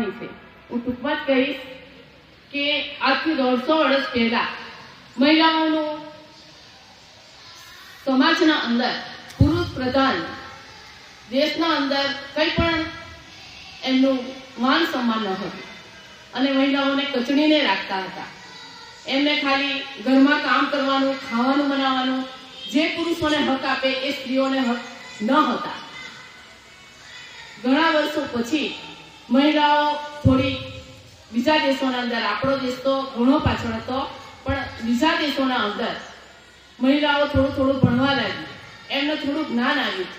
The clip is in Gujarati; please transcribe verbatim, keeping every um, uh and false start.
કહાની છે. હું ટૂંકમાં જ કહીશ કે આજથી દોઢસો વર્ષ પહેલા મહિલાઓનું સમાજના અંદર પુરુષ પ્રધાન દેશના અંદર કંઈ પણ એમનું માન સન્માન ન હતું અને મહિલાઓને કચડીને રાખતા હતા. એમને ખાલી ઘરમાં કામ કરવાનું, ખાવાનું બનાવવાનું, જે પુરુષોને હક આપે એ સ્ત્રીઓને હક ન હતા. ઘણા વર્ષો પછી મહિલાઓ થોડી બીજા દેશોના અંદર, આપણો દેશ તો ઘણો પાછળ હતો, પણ બીજા દેશોના અંદર મહિલાઓ થોડું થોડું ભણવા લાગી, એમને થોડું જ્ઞાન આવ્યું.